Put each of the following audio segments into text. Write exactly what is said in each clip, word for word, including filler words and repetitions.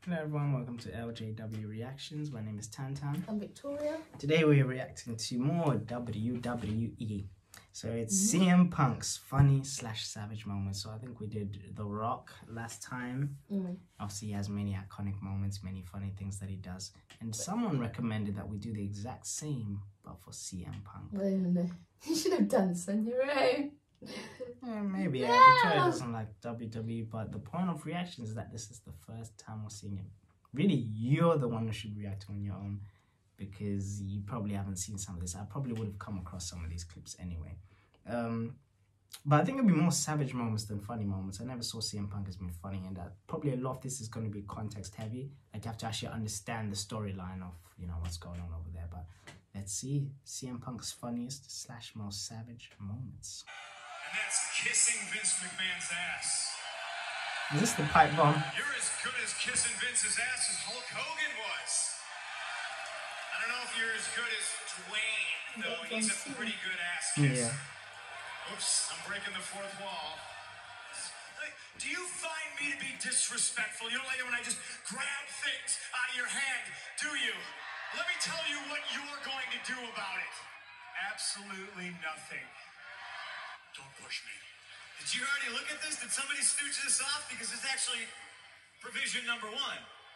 Hello everyone, welcome to L J W Reactions. My name is Tantan. I'm Victoria. Today we are reacting to more W W E. So it's mm. C M Punk's funny slash savage moments. So I think we did The Rock last time. Mm. Obviously he has many iconic moments, many funny things that he does. And someone recommended that we do the exact same, but for C M Punk. Wait a minute. You should have done some your own. Yeah, maybe. Yeah. Yeah. Victoria doesn't like W W E, but the point of reaction is that this is the first time we're seeing him. Really, you're the one who should react on your own because you probably haven't seen some of this. I probably would have come across some of these clips anyway. Um, but I think it'll be more savage moments than funny moments. I never saw C M Punk as being funny, and that probably a lot of this is going to be context heavy. Like you have to actually understand the storyline of you know what's going on over there. But let's see C M Punk's funniest slash most savage moments. And that's kissing Vince McMahon's ass. Is this the pipe bomb? You're as good as kissing Vince's ass as Hulk Hogan was. I don't know if you're as good as Dwayne, though. He's a pretty good ass kisser. Yeah. Oops, I'm breaking the fourth wall. Do you find me to be disrespectful? You don't like it when I just grab things out of your hand, do you? Let me tell you what you're going to do about it. Absolutely nothing. Don't push me. Did you already look at this? Did somebody stooge this off? Because it's actually provision number one.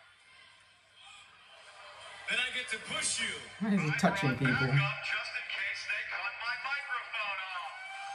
Then I get to push you. Why is he touching people? Just in case they cut my microphone off.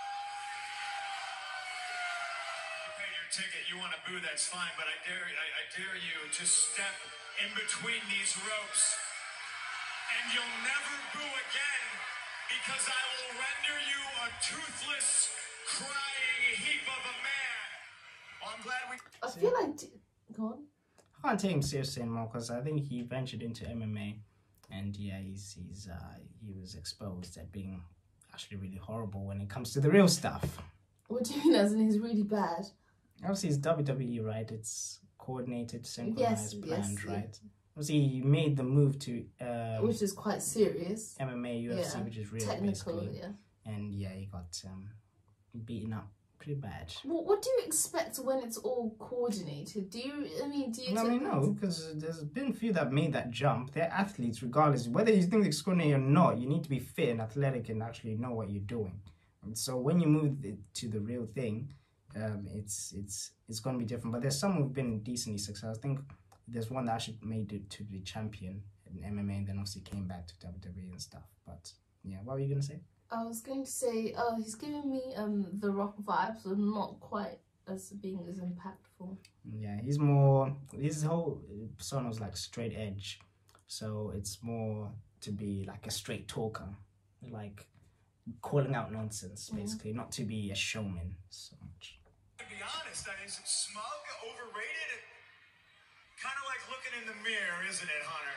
You paid your ticket. You want to boo? That's fine. But I dare, I, I dare you to step in between these ropes, and you'll never boo again. Because I will render you a toothless, crying heap of a man. Well, I'm glad we... I feel like... Go on. I can't take him seriously anymore because I think he ventured into M M A. And yeah, he's, he's, uh, he was exposed at being actually really horrible when it comes to the real stuff. What do you mean as in he's really bad? Obviously, it's W W E, right? It's coordinated, synchronized, yes, planned, yes, right? Yeah. Obviously, he made the move to um, which is quite serious. M M A, U F C, yeah. which is real, technical, basically. yeah. And yeah, he got um, beaten up pretty bad. Well, what do you expect when it's all coordinated? Do you? I mean, do you? No, I mean, no, because there's been a few that made that jump. They're athletes, regardless whether you think it's coordinated or not. You need to be fit and athletic and actually know what you're doing. And so when you move it to the real thing, um, it's it's it's going to be different. But there's some who've been decently successful. I think there's one that actually made it to the champion in M M A and then obviously came back to W W E and stuff. But yeah, what were you going to say? I was going to say, oh, he's giving me um The Rock vibes, but not quite as being as impactful. Yeah, he's more, his whole persona was like straight edge. So it's more to be like a straight talker, like calling out nonsense, basically, mm. not to be a showman so much. To be honest, I mean, is it smug, overrated? Kind of like looking in the mirror, isn't it, Hunter?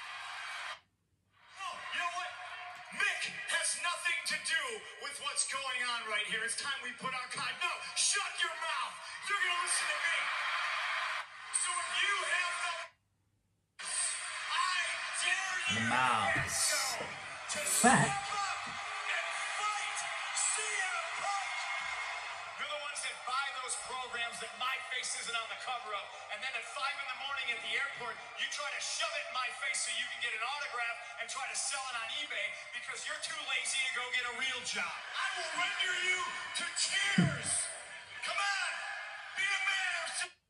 Oh, you know what? Mick has nothing to do with what's going on right here. It's time we put our card. No, shut your mouth. You're going to listen to me. So if you have the... I dare you Mouse. to Fat. step up and fight C M Punk. You're the ones that buy those programs that my face isn't on the cover of, and then at five in the morning at the airport, you try to shove it in my face so you can get an autograph and try to sell it on eBay because you're too lazy to go get a real job. I will render you to tears. Come on, be a man.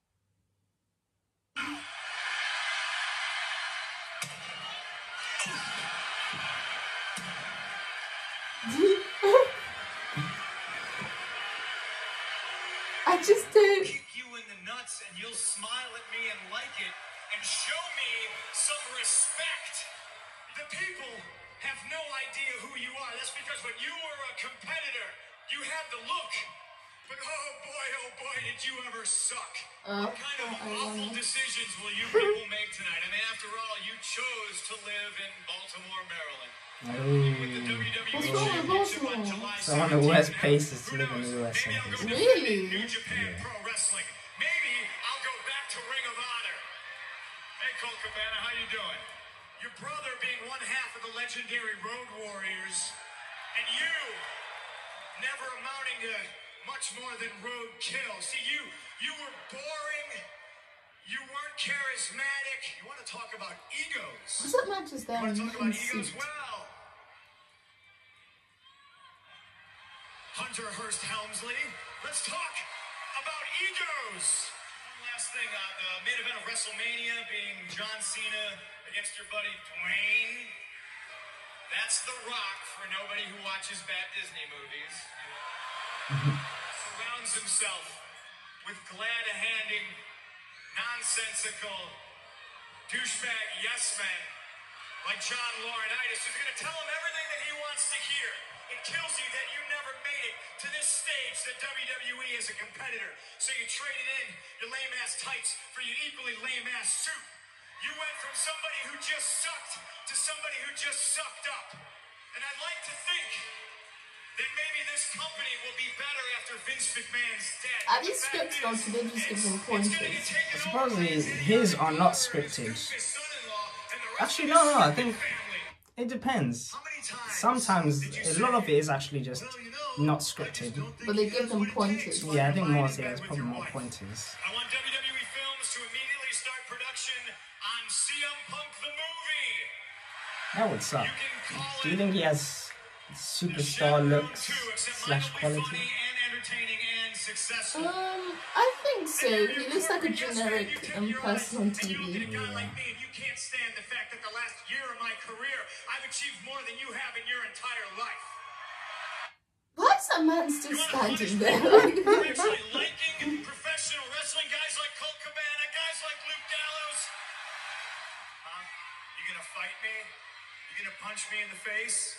I just don't. Kick you in the nuts and you'll smile at me and like it and show me some respect. The people have no idea who you are. That's because when you were a competitor, you had the look. But oh boy, oh boy, did you ever suck. Uh, what kind of awful decisions will you people make tonight? I mean, after all, you chose to live in Baltimore, Maryland. Oh. With the W W E What's wrong with Championship on July So one of the worst places to live in the U S. Maybe I'll go Really? New Japan Yeah. Pro Wrestling. Maybe I'll go back to Ring of Honor. Hey, Colt Cabana, how you doing? Your brother being one half of the legendary Road Warriors, and you never amounting to much more than road kill. See, you you were boring, You weren't charismatic. You want to talk about egos? Was that match is there? You want to talk about egos? Suit? Well, Hunter Hearst Helmsley. Let's talk about egos. One last thing, uh, the main event of WrestleMania being John Cena against your buddy Dwayne. That's The Rock for nobody who watches bad Disney movies. Surrounds himself with glad-handing, nonsensical, douchebag yes-men like John Laurinaitis, who's going to tell him everything that he wants to hear. It kills you that you never made it to this stage that W W E is a competitor. So you traded in your lame-ass tights for your equally lame-ass suit. You went from somebody who just sucked to somebody who just sucked up. And I'd like to think that maybe this company will be better after Vince McMahon's dead. Are these scripts or did they just give them pointers? Supposedly his are not scripted. Actually, no, no, I think it depends. Sometimes a lot of it is actually just not scripted. But they give them pointers. Yeah, I think more, yeah, it's probably more pointers. I want W W E Films to immediately start production on C M Punk the movie. That would suck. Do you think he has superstar looks slash quality? Um, I think so. He looks like a generic um, person on T V. Yeah. You can't stand the fact that the last year of my career, I've achieved more than you have in your entire life. Why is that man still standing there? You're actually liking professional wrestling, guys like Colt Cabana, guys like Luke Gallows. Huh? You gonna fight me? You gonna punch me in the face?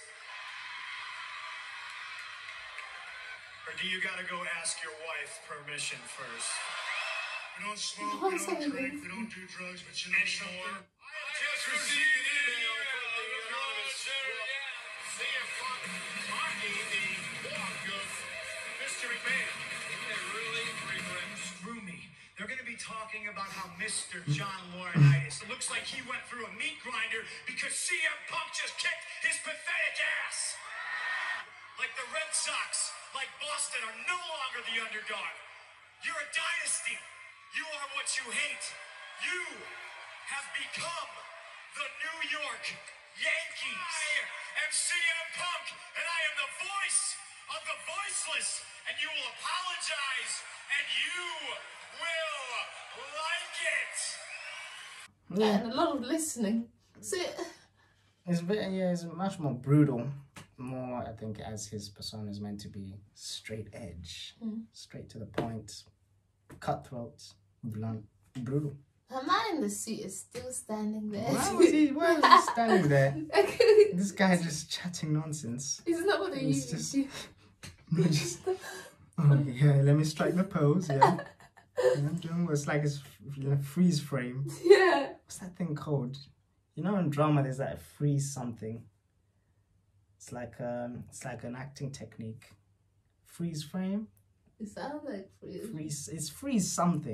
Or do you gotta go ask your wife permission first? We don't smoke, we don't drink, we don't do drugs, but you know something? I have just received an email from the anonymous C M Punk mocking the walk of Mister McMahon. They really freaking screw me. They're gonna be talking about how Mister John Laurinaitis, it looks like he went through a meat grinder because C M Punk just kicked his pathetic ass. Like the Red Sox, like Boston, are no longer the underdog. You're a dynasty. You are what you hate. You have become the New York Yankees. I am C M Punk, and I am the voice of the voiceless. And you will apologize, and you will like it. Yeah, and a lot of listening. So, It's very, yeah, it's much more brutal. More, I think, as his persona is meant to be straight edge, mm. straight to the point, cutthroat, blunt, brutal. the man in the suit is still standing there. Why was he? Why was he standing there? This guy just chatting nonsense. Isn't that what they It's usually just, do? just, oh yeah, let me strike the pose. Yeah, yeah, it's like it's freeze frame. Yeah. What's that thing called? You know, in drama, there's that freeze something. It's like um, it's like an acting technique. Freeze frame. It sounds like freeze. Freeze. It's freeze something.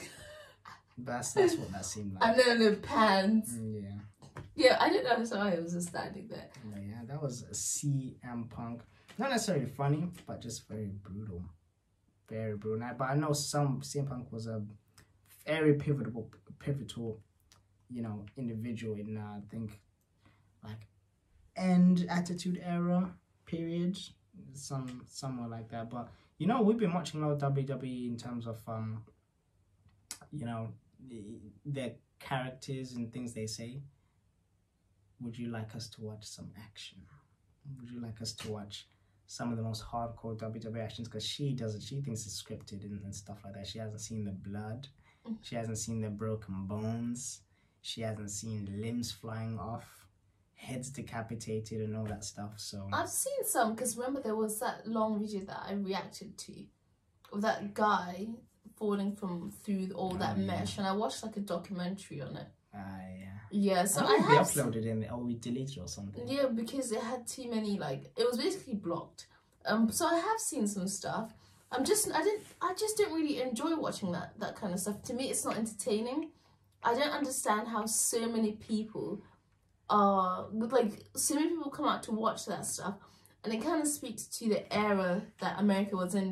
That's that's what that seemed like. And then the pants. Mm, yeah. Yeah, I didn't understand why he was just standing there. Yeah, yeah, that was a C M Punk. Not necessarily funny, but just very brutal. Very brutal. But I know some C M Punk was a very pivotal, pivotal, you know, individual in uh, I think like end Attitude Era period, some somewhere like that. But you know, we've been watching a lot of W W E in terms of um, you know, their characters and things they say. Would you like us to watch some action? Would you like us to watch some of the most hardcore W W E actions? Because she doesn't, she thinks it's scripted and, and stuff like that. She hasn't seen the blood. She hasn't seen the broken bones. She hasn't seen limbs flying off, heads decapitated and all that stuff. So I've seen some, because remember there was that long video that I reacted to of that guy falling from through all Oh, that yeah. mesh, and I watched like a documentary on it. uh, yeah. Yeah, so I I, think we have uploaded it or we deleted it or something. yeah, because it had too many, like, it was basically blocked. Um, so I have seen some stuff. I'm just, I didn't, I just don't really enjoy watching that that kind of stuff. To me, it's not entertaining. I don't understand how so many people are, like, so many people come out to watch that stuff, and it kind of speaks to the era that America was in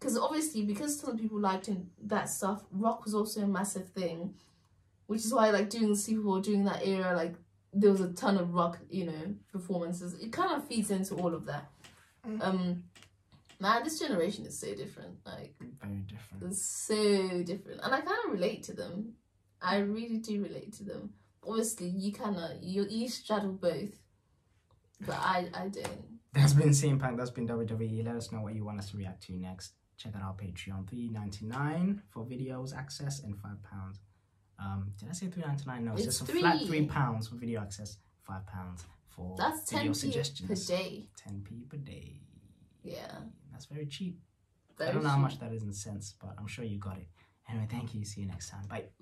because obviously because some people liked in that stuff, rock was also a massive thing, which is why like during the Super Bowl, during that era, like there was a ton of rock, you know, performances. It kind of feeds into all of that. Mm. Um, man, this generation is so different. Like very different. It's so different, and I kind of relate to them. I really do relate to them. Obviously, you kind of you you straddle both, but I I don't. That's been C M Punk. That's been W W E. Let us know what you want us to react to next. Check out our Patreon, three ninety-nine for videos access and five pounds. Um, did I say three ninety-nine? No, it's, it's just a flat three pounds for video access, five pounds for that's video ten p suggestions. Per day. Ten p per day. Yeah, that's very cheap. Very I don't know cheap. how much that is in cents, but I'm sure you got it. Anyway, thank you. See you next time. Bye.